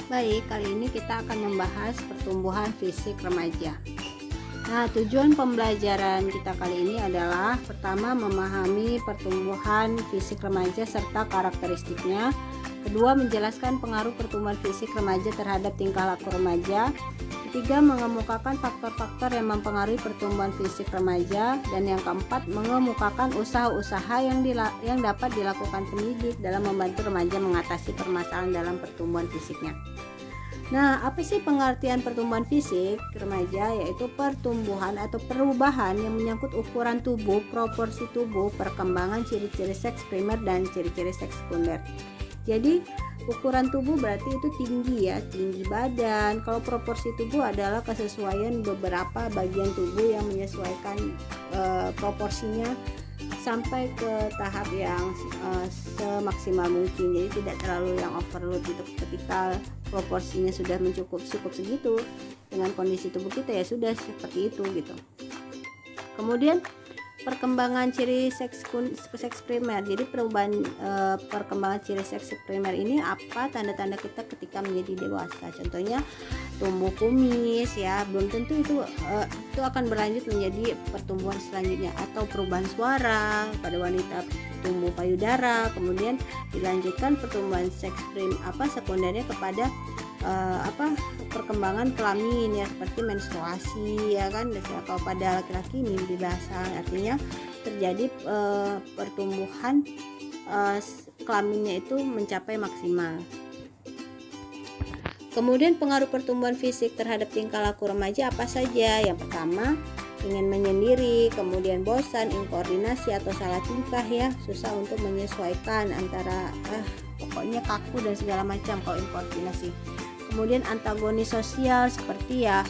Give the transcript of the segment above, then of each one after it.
Baik, kali ini kita akan membahas pertumbuhan fisik remaja. Nah, tujuan pembelajaran kita kali ini adalah pertama, memahami pertumbuhan fisik remaja serta karakteristiknya. Kedua, menjelaskan pengaruh pertumbuhan fisik remaja terhadap tingkah laku remaja. Ketiga, mengemukakan faktor-faktor yang mempengaruhi pertumbuhan fisik remaja. Dan yang keempat, mengemukakan usaha-usaha yang dapat dilakukan pendidik dalam membantu remaja mengatasi permasalahan dalam pertumbuhan fisiknya. Nah, apa sih pengertian pertumbuhan fisik remaja? Yaitu pertumbuhan atau perubahan yang menyangkut ukuran tubuh, proporsi tubuh, perkembangan ciri-ciri seks primer dan ciri-ciri seks sekunder. Jadi ukuran tubuh berarti itu tinggi ya, tinggi badan. Kalau proporsi tubuh adalah kesesuaian beberapa bagian tubuh yang menyesuaikan proporsinya sampai ke tahap yang semaksimal mungkin. Jadi tidak terlalu yang overload gitu. Ketika proporsinya sudah cukup segitu dengan kondisi tubuh kita, ya sudah seperti itu gitu. Kemudian perkembangan ciri seks primer. Jadi perubahan perkembangan ciri seks primer ini apa tanda-tanda kita ketika menjadi dewasa. Contohnya tumbuh kumis ya, belum tentu itu akan berlanjut menjadi pertumbuhan selanjutnya. Atau perubahan suara pada wanita, tumbuh payudara, kemudian dilanjutkan pertumbuhan seks sekundernya kepada perkembangan kelamin ya, seperti menstruasi ya kan. Kalau pada laki-laki mimpi basah, artinya terjadi pertumbuhan kelaminnya itu mencapai maksimal. Kemudian pengaruh pertumbuhan fisik terhadap tingkah laku remaja apa saja? Yang pertama, ingin menyendiri, kemudian bosan, inkoordinasi atau salah tingkah ya, susah untuk menyesuaikan antara pokoknya kaku dan segala macam kalau inkoordinasi. Kemudian antagonis sosial seperti ya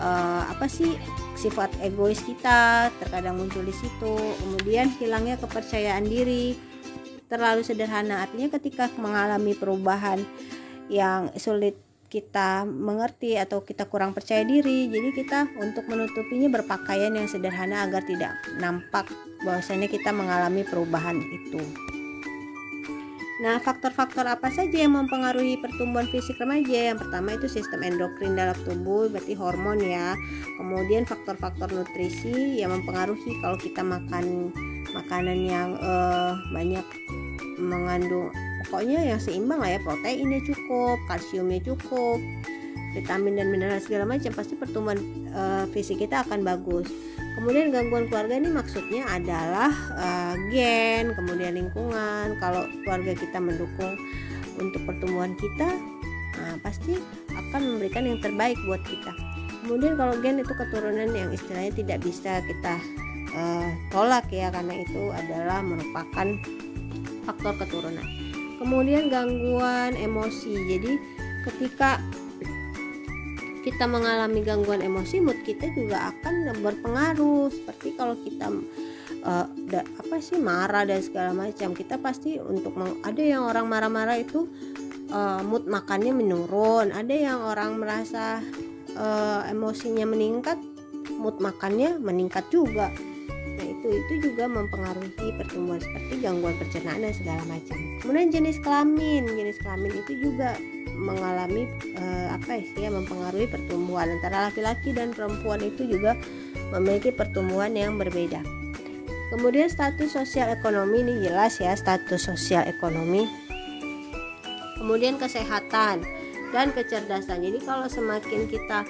sifat egois kita terkadang muncul di situ. Kemudian hilangnya kepercayaan diri, terlalu sederhana, artinya ketika mengalami perubahan yang sulit kita mengerti atau kita kurang percaya diri, jadi kita untuk menutupinya berpakaian yang sederhana agar tidak nampak bahwasanya kita mengalami perubahan itu. Nah, faktor-faktor apa saja yang mempengaruhi pertumbuhan fisik remaja? Yang pertama itu sistem endokrin dalam tubuh, berarti hormon ya. Kemudian faktor-faktor nutrisi yang mempengaruhi, kalau kita makan makanan yang banyak mengandung, pokoknya yang seimbang lah ya, proteinnya cukup, kalsiumnya cukup, vitamin dan mineral segala macam, pasti pertumbuhan fisik kita akan bagus. Kemudian gangguan keluarga ini maksudnya adalah gen, kemudian lingkungan. Kalau keluarga kita mendukung untuk pertumbuhan kita, pasti akan memberikan yang terbaik buat kita. Kemudian kalau gen itu keturunan yang istilahnya tidak bisa kita tolak ya, karena itu adalah merupakan faktor keturunan. Kemudian gangguan emosi. Jadi ketika kita mengalami gangguan emosi, mood kita juga akan berpengaruh. Seperti kalau kita marah dan segala macam, kita pasti ada yang orang marah-marah itu mood makannya menurun, ada yang orang merasa emosinya meningkat, mood makannya meningkat juga. Nah, itu juga mempengaruhi pertumbuhan, seperti gangguan pencernaan dan segala macam. Kemudian jenis kelamin itu juga mengalami mempengaruhi pertumbuhan. Antara laki-laki dan perempuan itu juga memiliki pertumbuhan yang berbeda. Kemudian status sosial ekonomi, ini jelas ya, status sosial ekonomi. Kemudian kesehatan dan kecerdasan. Jadi kalau semakin kita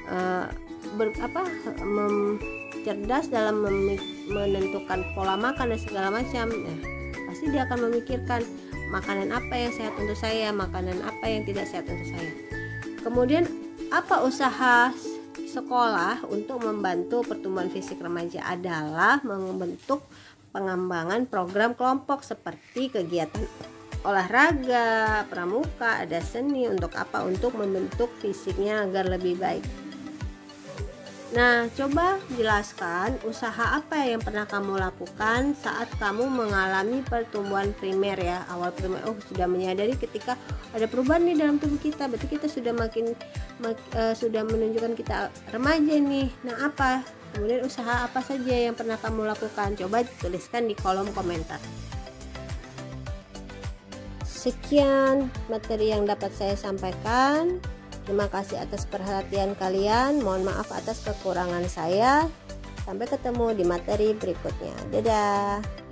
cerdas dalam menentukan pola makan dan segala macam, pasti dia akan memikirkan makanan apa yang sehat untuk saya, makanan apa yang tidak sehat untuk saya. Kemudian apa usaha sekolah untuk membantu pertumbuhan fisik remaja? Adalah membentuk pengembangan program kelompok seperti kegiatan olahraga, pramuka, ada seni. Untuk apa? Untuk membentuk fisiknya agar lebih baik. Nah, coba jelaskan usaha apa yang pernah kamu lakukan saat kamu mengalami pertumbuhan primer ya, awal primer. Sudah menyadari ketika ada perubahan nih dalam tubuh kita, berarti kita sudah sudah menunjukkan kita remaja nih. Nah, apa? Kemudian usaha apa saja yang pernah kamu lakukan? Coba tuliskan di kolom komentar. Sekian materi yang dapat saya sampaikan. Terima kasih atas perhatian kalian. Mohon maaf atas kekurangan saya. Sampai ketemu di materi berikutnya. Dadah.